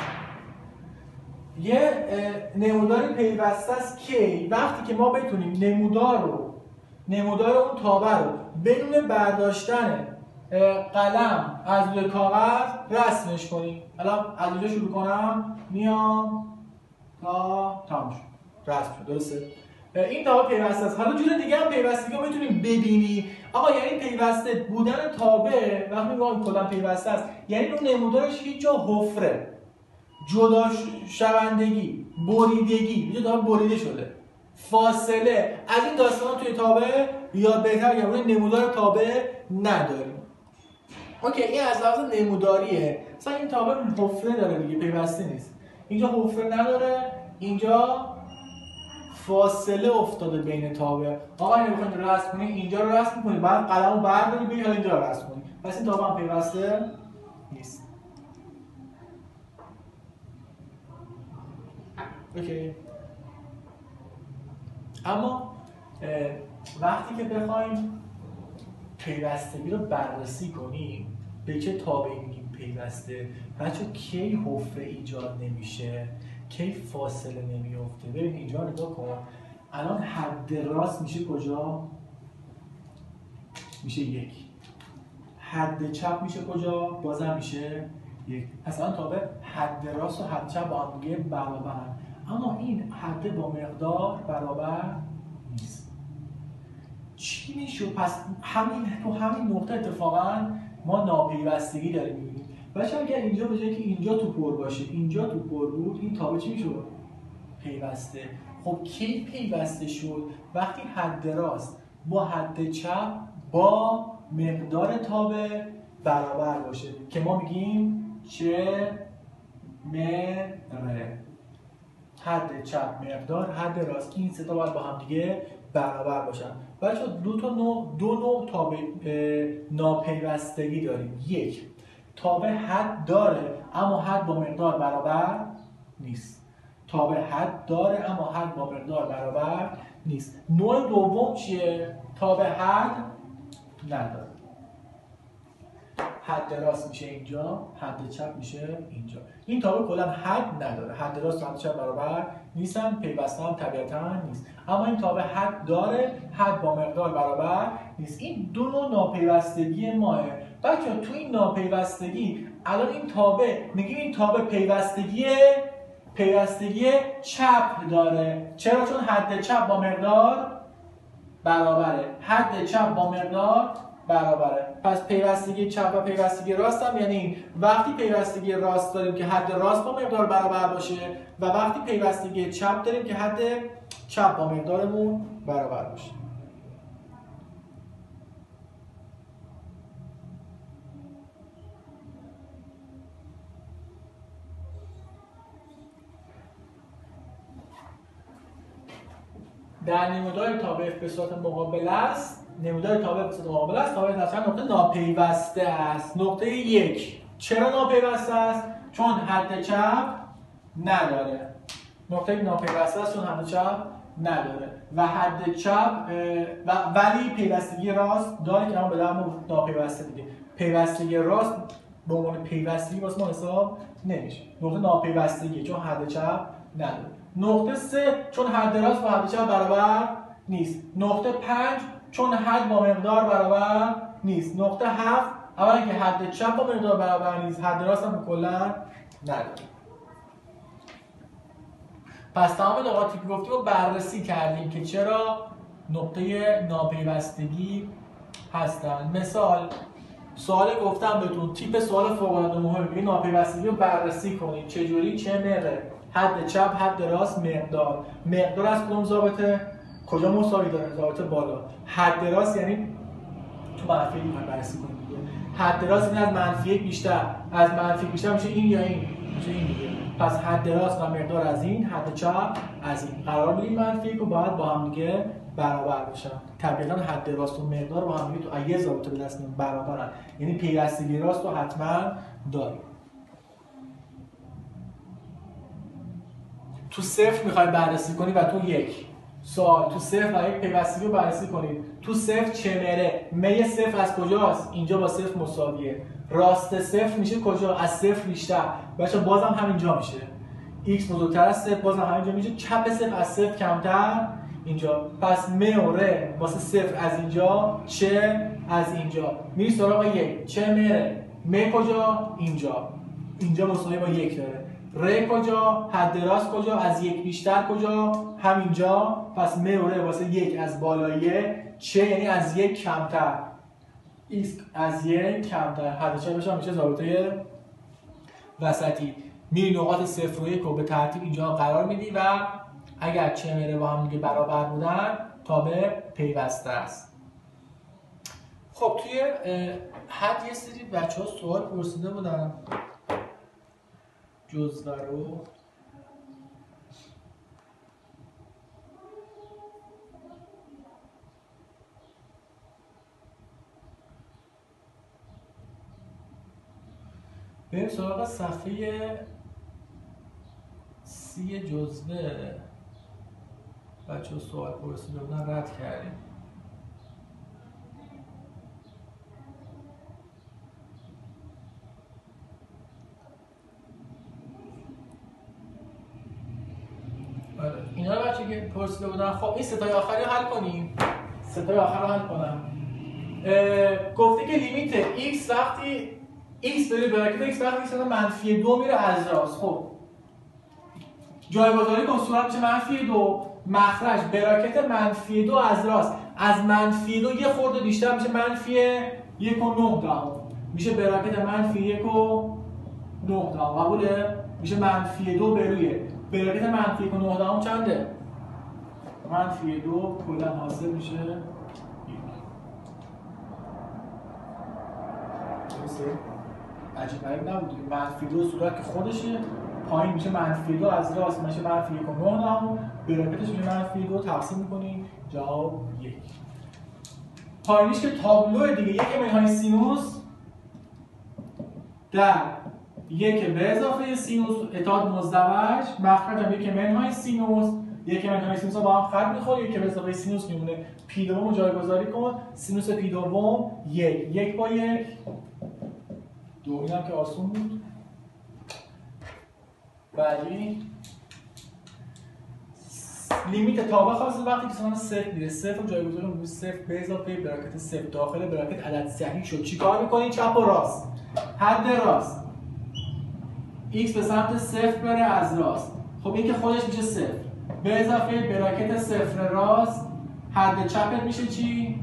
یه نموداری پیوسته است که وقتی که ما بتونیم نمودار اون تابع رو بدون برداشتن قلم از روی کاغذ رسمش کنیم. الان از اینجا شروع کنم میام تا تمام شد. رسم شد، درسته؟ این تابع پیوسته است. حالا جور دیگه هم پیوستگی رو میتونیم ببینی. آقا یعنی پیوسته بودن تابع وقتی میگم کلا پیوسته است یعنی اون نمودارش هیچ جا حفره، جدا شوندگی، بریدگی، یه تابع بریده شده، فاصله از این داستانا توی تابع یا بهتر بگم روی نمودار تابع نداریم. اوکی این از لحاظ نموداریه. مثلا این تابع حفره داره دیگه، پیوسته نیست. اینجا حفره نداره، اینجا فاصله افتاده بین تابع. آقا اینو بخواید رسم کنید اینجا رو رسم می‌کنید، بعد قلمو بردارید بگید حالا اینجا رو رسم کنید. پس این تابع هم پیوسته نیست. اوکی. اما وقتی که بخوایم پیوستگی رو بررسی کنیم به چه تابعی میگیم پیوسته؟ بچه کی حفره ایجاد نمیشه؟ کی فاصله نمیفته؟ ببین اینجا نگاه کن. الان حد راست میشه کجا؟ میشه 1. حد چپ میشه کجا؟ بازم میشه 1. یک. اصلا تابع حد راست و حد چپ با هم دیگه برابرن، اما این حد با مقدار برابر نیست. چی میشه؟ پس تو همین نقطه اتفاقا ما ناپیوستگی داریم می‌بینیم. بچه اگر اینجا به جای که اینجا تو پر باشه اینجا تو پر بود، این تابع چی میشد؟ پیوسته. خب کی پیوسته شد؟ وقتی حد راست با حد چپ با مقدار تابع برابر باشه که ما میگیم چه مره. حد چپ مقدار، حد راست، این سه تا باید با هم دیگه برابر باشن. بچه دو نوع تابع ناپیوستگی داریم. یک، تابع حد داره اما حد با مقدار برابر نیست. تابع حد داره اما حد با مقدار برابر نیست. نوع دوم چیه؟ تابع حد نداره. حد راست میشه اینجا، حد چپ میشه اینجا. این تابع کلا حد نداره. حد راست و حد چپ برابر نیستن، پیوسته هم طبیعتا نیست. اما این تابع حد داره، حد با مقدار برابر نیست. این دو نوع ناپیوستگی ماه. بچه‌ها تو این ناپیوستگی الان این تابع میگیم این تابع پیوستگی چپ داره. چرا؟ چون حد چپ با مقدار برابره. حد چپ با مقدار برابره. پس پیوستگی چپ و پیوستگی راست هم یعنی وقتی پیوستگی راست داریم که حد راست با مقدار برابر باشه و وقتی پیوستگی چپ داریم که حد چپ با مقدارمون برابر باشه. در نمودار تابع به صورت مقابل است، نمودار تابع به صورت مقابل است، تابع در نقطه ناپیوسته است. نقطه یک. چرا ناپیوسته است؟ چون حد چپ نداره. نقطه ناپیوسته است چون حد چپ نداره و حد چپ ولی پیوستگی راست داره که ما به درمون ناپیوسته دیگه. پیوستگی راست به عنوان پیوستگی واسه ما حساب نمیشه. نقطه ناپیوستگی چون حد چپ نداره. نقطه 3 چون حد راست با حد چپ برابر نیست. نقطه 5 چون حد با مقدار برابر نیست. نقطه 7 اولا که حد چپ با مقدار برابر نیست، حد راست هم کلا نداره. پس تمام نقاطی که گفتیم رو بررسی کردیم که چرا نقطه ناپیوستگی هستن. مثال سوال گفتم بهتون، تیپ سوال فوق العاده مهمه. این ناپیوستگی رو بررسی کنید. چجوری؟ چه مقدار؟ حد چپ، حد راست، مقدار. مقدار از کدوم ضابطه؟ کجا مساوی داره؟ ضابطه بالا. حد راست یعنی تو منفی میخوایم بررسی کنیم دیگه. حد راست یعنی از منفی یک بیشتر. از منفی بیشتر میشه این یا این؟ میشه این دیگه. پس حد راست و مقدار از این، حد چپ از این. قرار میدیم منفی یک رو باید با هم دیگه برابر باشن. طبیعتا حد راست و مقدار با هم دیگه تو یه ضابطه به دست میارن، برابرن. یعنی پیوستگی راست رو حتما داریم. تو صفر میخوایم بررسی کنید و تو یک سوال تو صفر و یک پیوستگی رو بررسی کنید. تو صفر چه مره؟ می صفر از کجاست؟ اینجا با صفر مساویه. راست صفر میشه کجا؟ از صفر بیشتر. بچه بازم همینجا میشه. x بزرگتر از صفر بازم همینجا میشه. چپ صفر از صفر کمتر اینجا. پس م و ر واسه صفر از اینجا، چه از اینجا. میری سراغ یک. چه مره؟ م کجا؟ اینجا. اینجا مساوی با یک داره. ر کجا؟ حد راست کجا؟ از یک بیشتر کجا؟ همینجا. پس م و ر واسه یک از بالاییه، چه یعنی از یک کمتر. x از یک کمتر. حد چپش هم میشه ضابطه وسطی. میری نقاط 0 و 1 رو به ترتیب اینجا قرار میدی و اگر چه مره با هم دیگه برابر بودن تابع پیوسته است. خب توی حد یه سری بچه‌ها سوال پرسیده بودن جزوه رو. بریم سراغ صفحه 30 جزوه. بچه سوال پرسیده بودن رد کردیم. اینا رو بچه که پرسیده بودن. خب این ستای آخری رو حل کنیم. ستای آخر رو حل کنم. گفته که لیمیت x وقتی x بره براکت x وقتی x منفی 2 میره از راست. خب جایگذاری کن صورت میشه منفی 2 مخرج براکت منفی 2 از راست، از منفی 2 یه خورده بیشتر میشه منفی 1 و 9 دهم، میشه براکت منفی 1 و 9 دهم. قبوله؟ میشه منفی 2 به روی براکت منفی 1 و 9 دهم چنده؟ منفی 2 کلا حاصل میشه 1. درسته؟ عجیب غریب نبود. منفی 2 صورت که خودشه، پایین میشه منفی 2 از راست میشه منفی 1 و 9 دهم، براکتش میشه منفی 2 تقسیم میکنیم جواب 1. پایینیش که تابلو دیگه 1 منهای سینوس در 1 به اضافه سینوس اتحاد مزدوج، مخرج هم 1 منهای سینوس، 1 منهای سینوس ها با هم خط میخوره، 1 به اضافه سینوس میمونه، پی دوم رو جایگذاری کن، سینوس پی دوم 1 با 1 2. اینم که آسون بود. بعدی لیمیت تابع خاص وقتی که سامان 0 میره، 0 رو جایگذاری می‌کنی 0 به اضافه براکت 0 داخل براکت عدد صحیح شد. چیکار می‌کنی؟ چپ و راست. حد راست x به سمت 0 بره از راست. خب این که خودش میشه 0 به اضافه براکت 0 راست، حد چپت میشه چی؟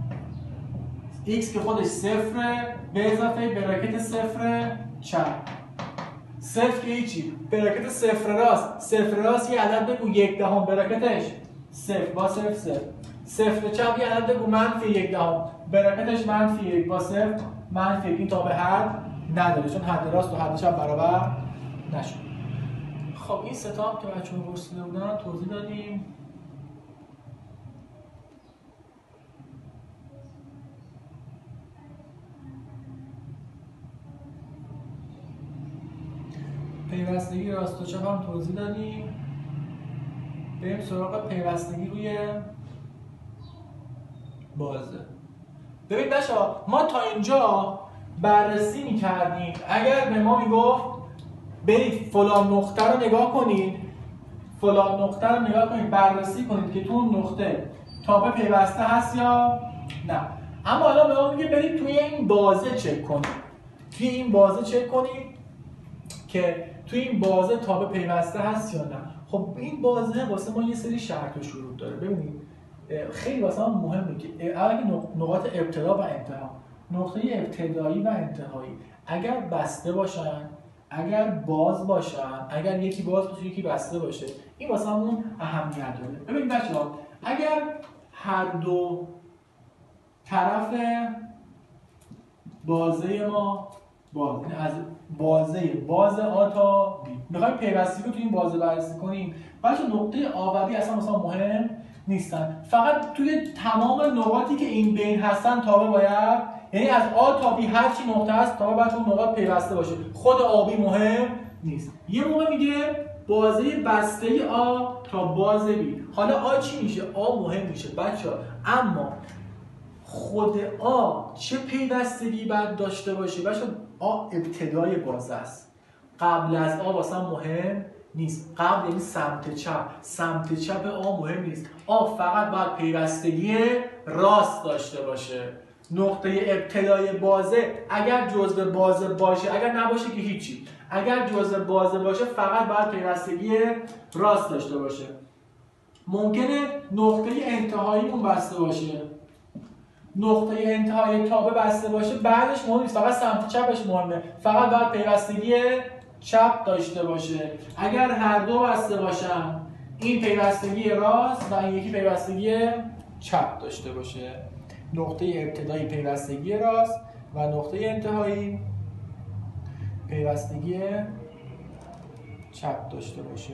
x که خودش 0 به اضافه براکت 0 چپ. 0 که هیچی، براکت 0 راست، 0 راست یه عدد بگو 1 دهم براکتش 0 با 0 0. 0 چپ یه عدد بگو منفی 1 دهم براکتش منفی 1 با 0 منفی 1. این تا به حد نداره چون حد راست و حد چپ برابر نشد. خب این سه تا که بچه‌ها پرسیده بودن توضیح دادیم. پیوستگی راست و چپ هم توضیح دادیم. بریم سراغ پیوستگی روی بازه. ببین بچه‌ها ما تا اینجا بررسی می‌کردیم، اگر به ما میگفت برید فلان نقطه رو نگاه کنید، فلان نقطه رو نگاه کنید بررسی کنید که تو اون نقطه تابع پیوسته هست یا نه. اما الان به ما میگه برید توی این بازه چک کنید، توی این بازه چک کنید که توی این بازه تابع پیوسته هست یا نه. خب این بازه واسه ما یه سری شرط و شروط داره. ببینید خیلی واسه ما مهمه که اول نقاط ابتدا و انتها، نقطه ابتدایی و انتهایی اگر بسته باشن، اگر باز باشن، اگر یکی باز باشه یکی بسته باشه، این واسه همون اهمیت داره. ببینید بچه‌ها اگر هر دو طرف بازه ما باز، از باز آ تا بی میخوایم پیوستگی رو تو این بازه بررسی کنیم، بچه نقطه آ و بی اصلا مثلا مهم نیستن، فقط توی تمام نقاطی که این بین هستن تابع باید، یعنی از آ تا بی هر چی نقطه هست تابع باید اون نقاط پیوسته باشه، خود آ بی مهم نیست. یه موقع میگه بازه بسته آ تا باز بی، حالا آ چی میشه؟ آ مهم میشه بچه ها، اما خود آ چه پیوستگی باید داشته باشه؟ بچه آ ابتدای بازه است، قبل از آ واسه مهم نیست. قبل یعنی سمت چپ، سمت چپ آ مهم نیست. آ فقط باید پیوستگی راست داشته باشه. نقطه ابتدای بازه اگر جزء بازه باشه، اگر نباشه که هیچی، اگر جزء بازه باشه فقط باید پیوستگی راست داشته باشه. ممکنه نقطه انتهاییمون بسته باشه، نقطه انتهای تابع بسته باشه، بعدش مهم نیست، فقط سمت چپش مهمه، فقط باید پیوستگی چپ داشته باشه. اگر هر دو بسته باشن این پیوستگی راست و این یکی پیوستگی چپ داشته باشه. نقطه ابتدایی پیوستگی راست و نقطه انتهایی پیوستگی چپ داشته باشه.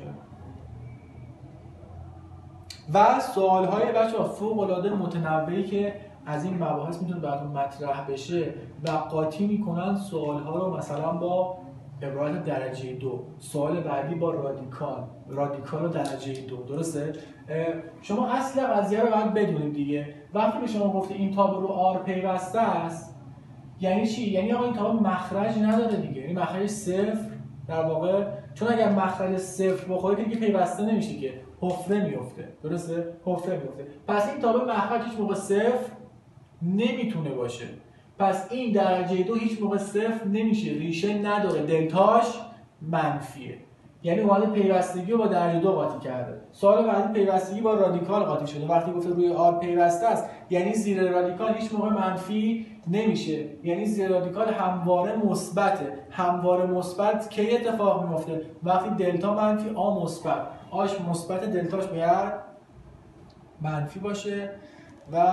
و سوال‌های بچه‌ها فوق‌العاده متنوعی که از این مباحث میتونه براتون مطرح بشه و قاطی میکنن سوال‌ها رو مثلا با عبارت درجه 2، سوال بعدی با رادیکال درجه 2. درسته؟ شما اصل قضیه رو باید بدونید دیگه. وقتی به شما گفته این تابع رو آر پیوسته است یعنی چی؟ یعنی آقا این تابع مخرج نداره دیگه، یعنی مخرج صفر در واقع، چون اگر مخرج صفر بخوره که دیگه پیوسته نمیشه که حفره میفته. درسته؟ حفره میفته. پس این تابع مخرج هیچ موقع صفر نمیتونه باشه. پس این درجه 2 هیچ موقع صفر نمیشه، ریشه نداره، دلتاش منفیه. یعنی اومده پیوستگی رو با درجه 2 قاطی کرده. سوال بعدی پیوستگی با رادیکال قاطی شده. وقتی گفته روی آر پیوسته است، یعنی زیر رادیکال هیچ موقع منفی نمیشه، یعنی زیر رادیکال همواره مثبته. همواره مثبت کی اتفاق میفته؟ وقتی دلتا منفی، آ مثبت. آش مثبت، دلتاش باید منفی باشه. و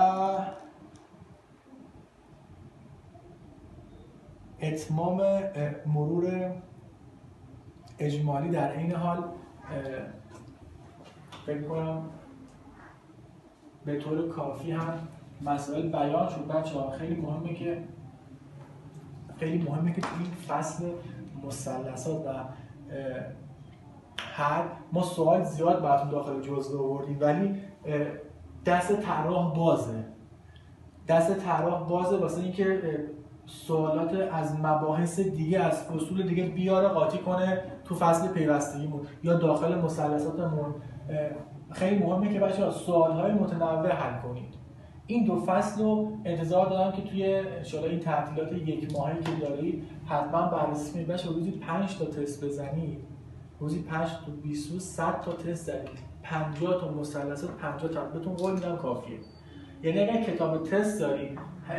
اتمام مرور اجمالی در این حال فکر کنم به طور کافی هم مسائل بیان شد. بچه‌ها خیلی مهمه که تو این فصل مثلثات و حد ما سوال زیاد براتون داخل جزوه آوردیم، ولی دست طراح بازه واسه اینکه سوالات از مباحث دیگه، از فصول دیگه بیاره قاطی کنه تو فصل پیوستگیمون یا داخل مثلثاتمون. خیلی مهمه که بچه‌ها سوال‌های متنوع حل کنید. این 2 فصل رو انتظار دارم که توی انشالله این تعطیلات 1 ماهه‌ای که دارید حتما بررسی کنید. بچه‌ها روزی 5 تا تست بزنید، روزی 5 تا 20 روز 100 تا تست زدید، 50 تا مثلثات، 50 تا بهتون قول میدم کافیه. یعنی اگر کتاب تست دارید،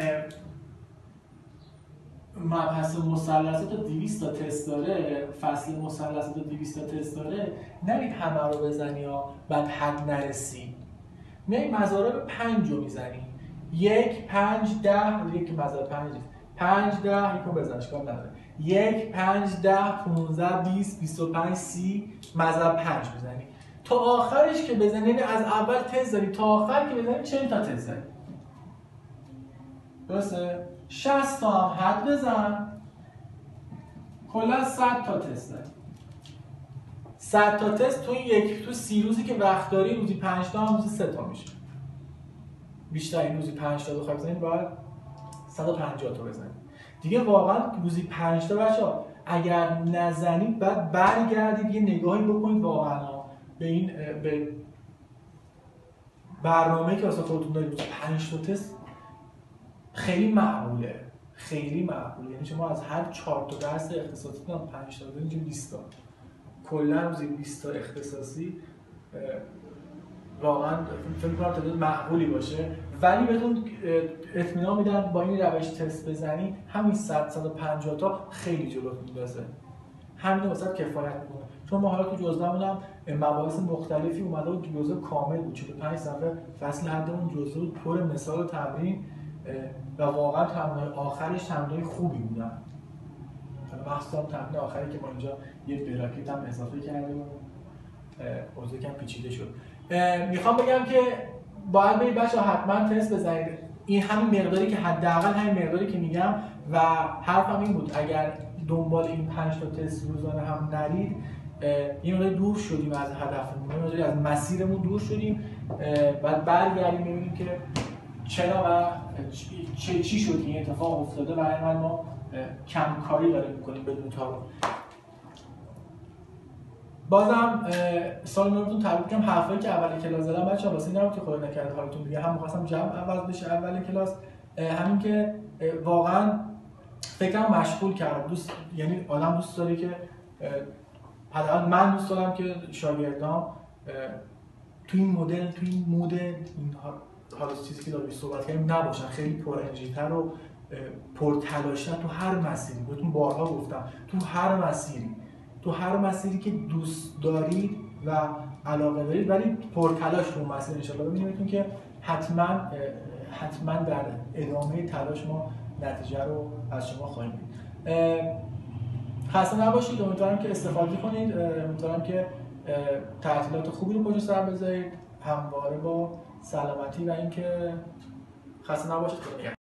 مبحث مثلثات 200 تا تست داره، فصل مثلثات 200 تا تست داره، نرید همه رو بزنی ها بعد حد نرسی. میای مضارب 5 رو میزنی، 1 5 10 یک مضارب 5 10 یکو بزن اشکال نداره، 1 5 10 15 20 25 30 مضرب 5 میزنی تا آخرش که بزنی. یعنی از اول تست داری تا آخر که بزنی 40 تا تست داری. درسته؟ 60 تا هم حد بزن، کلا 100 تا تست داری. 100 تا تست تو 30 روزی که وقت داری، روزی 5 تا هم روزی 3 تا میشه. بیشتر این روزی 5 تا بخوای بزنید باید 150 تا بزنید. دیگه واقعا روزی 5 تا بچه‌ها اگر نزنید بعد برگردید یه نگاهی بکنید واقعا به این به برنامه‌ای که واسه خودتون دارید. روزی 5 تا تست خیلی معقوله. یعنی شما از هر 4 تا درس اختصاصی هم 5 تا بزنید 20 تا. کلا روزی 20 تا اختصاصی واقعا فکر کنم تعداد معقولی باشه، ولی بهتون اطمینان میدم با این روش تست بزنی همین 150 تا خیلی جلو میندازه. همین واسه کفایت میکنه. چون ما حالا تو جزوه‌مون هم مباحث مختلفی اومده بود، جزوه کامل بود، 45 صفحه فصل حدمون جزوه بود، پر مثال و تمرین و واقعا تمرین‌های آخرش تمرین‌های خوبی بودن. مخصوصا تمرین آخری که ما اینجا یه براکت هم اضافه کردیم، اوضاع کم پیچیده شد. میخوام بگم که باید برید بچه‌ها حتما تست بزنید. این همین مقداری که حداقل همین مقداری که میگم و حرفم این بود اگر دنبال این 5 تا تست روزانه هم نرید یه مقدار دور شدیم از هدفمون، یه مقدار از مسیرمون دور شدیم. بعد برگردیم ببینیم که چرا و چی شد این اتفاق افتاده و اینقدر ما کم کاری داریم میکنیم بدون تارو. بازم سال نوتون تبریک میگم. حرفایی که اول کلاس زدم بچه‌ها واسه اینم که خدا نکرده حالتون دیگه هم می‌خواستم جمع عوض بشه اول کلاس، همین که واقعا فکرم مشغول کرد. یعنی آدم دوست داره که حداقل من دوست دارم که شاگردام تو این مدل، تو این مود، این حالا چیزی که داریم صحبت کردیم نباشن، خیلی پر انرژی‌تر و پر تلاش‌تر تو هر مسیری. بهتون بارها گفتم تو هر مسیری که دوست دارید و علاقه دارید ولی پرتلاش رو مسیر ان شاءالله ببینیدتون که حتما در ادامه تلاش ما نتیجه رو از شما خواهیم دید. خسته نباشید، امیدوارم که استفاده کنید، امیدوارم که تعطیلات خوبی رو پشت سر بذارید همواره با سلامتی و اینکه خسته نباشید.